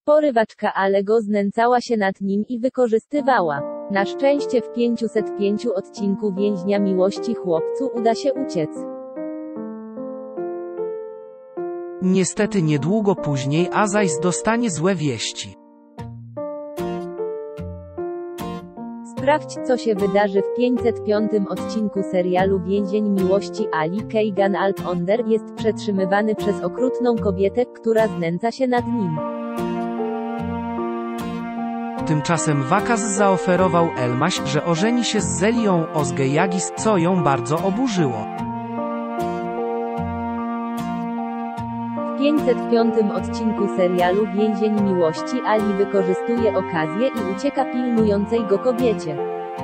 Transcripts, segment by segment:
Porywaczka Alego znęcała się nad nim i wykorzystywała. Na szczęście w 505 odcinku Więźnia Miłości chłopcu uda się uciec. Niestety niedługo później Aziz dostanie złe wieści. Sprawdź, co się wydarzy w 505 odcinku serialu Więzień Miłości. Ali Keigan Alponder jest przetrzymywany przez okrutną kobietę, która znęca się nad nim. Tymczasem Waqas zaoferował Elmaś, że ożeni się z Zelią Ozgejagis, co ją bardzo oburzyło. W 505 odcinku serialu Więzień Miłości Ali wykorzystuje okazję i ucieka pilnującej go kobiecie.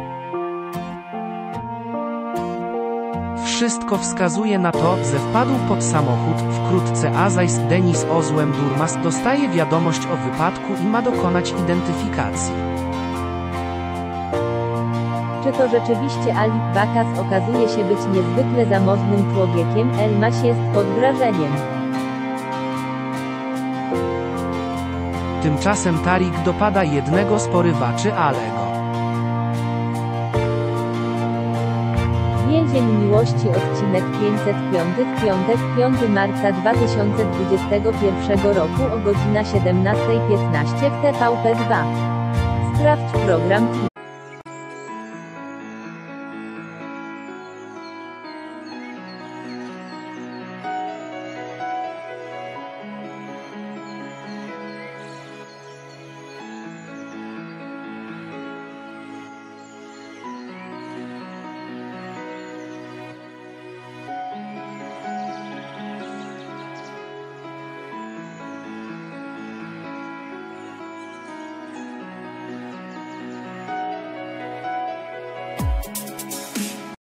Wszystko wskazuje na to, że wpadł pod samochód. Wkrótce Aziz Deniz Ozłem Durmaz dostaje wiadomość o wypadku i ma dokonać identyfikacji. Czy to rzeczywiście Ali? Waqas okazuje się być niezwykle zamożnym człowiekiem. Elmaś jest pod wrażeniem. Tymczasem Tariq dopada jednego z porywaczy Alego. Więzień Miłości odcinek 505 piątek 5 marca 2021 roku o godzina 17:15 w TVP2. Sprawdź program.